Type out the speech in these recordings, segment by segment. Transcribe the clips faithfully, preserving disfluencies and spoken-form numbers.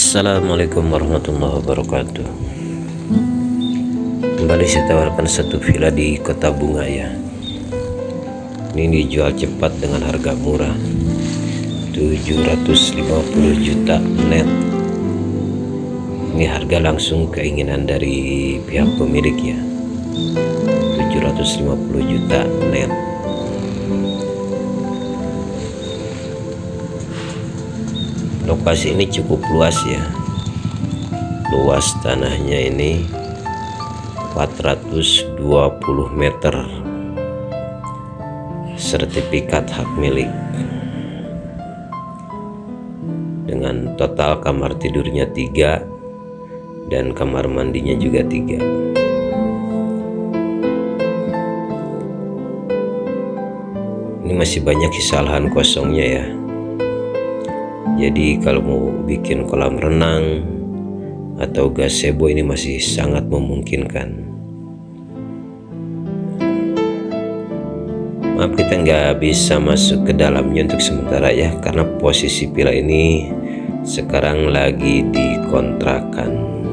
Assalamualaikum warahmatullahi wabarakatuh. Kembali saya tawarkan satu villa di Kota Bunga ya. Ini dijual cepat dengan harga murah, tujuh ratus lima puluh juta net. Ini harga langsung keinginan dari pihak pemilik ya, tujuh ratus lima puluh juta net. Lokasi ini cukup luas ya, luas tanahnya ini empat ratus dua puluh meter, sertifikat hak milik, dengan total kamar tidurnya tiga dan kamar mandinya juga tiga. Ini masih banyak sisa lahan kosongnya ya. Jadi kalau mau bikin kolam renang atau gazebo ini masih sangat memungkinkan. Maaf kita nggak bisa masuk ke dalamnya untuk sementara ya, karena posisi villa ini sekarang lagi dikontrakan.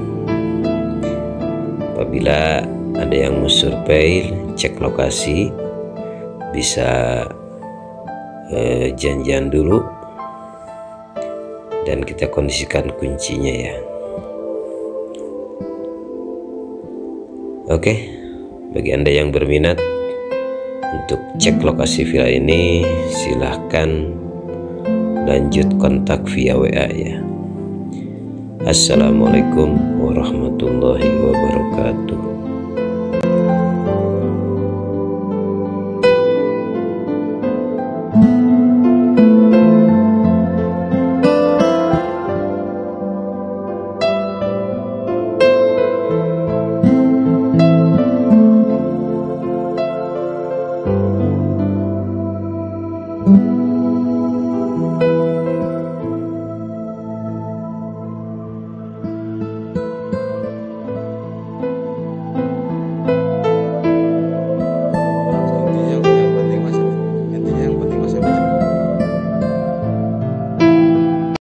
Apabila ada yang mau survei, cek lokasi, bisa eh, janjian dulu dan kita kondisikan kuncinya ya. Oke, bagi Anda yang berminat untuk cek lokasi villa ini, silahkan lanjut kontak via W A ya. Assalamualaikum warahmatullahi wabarakatuh.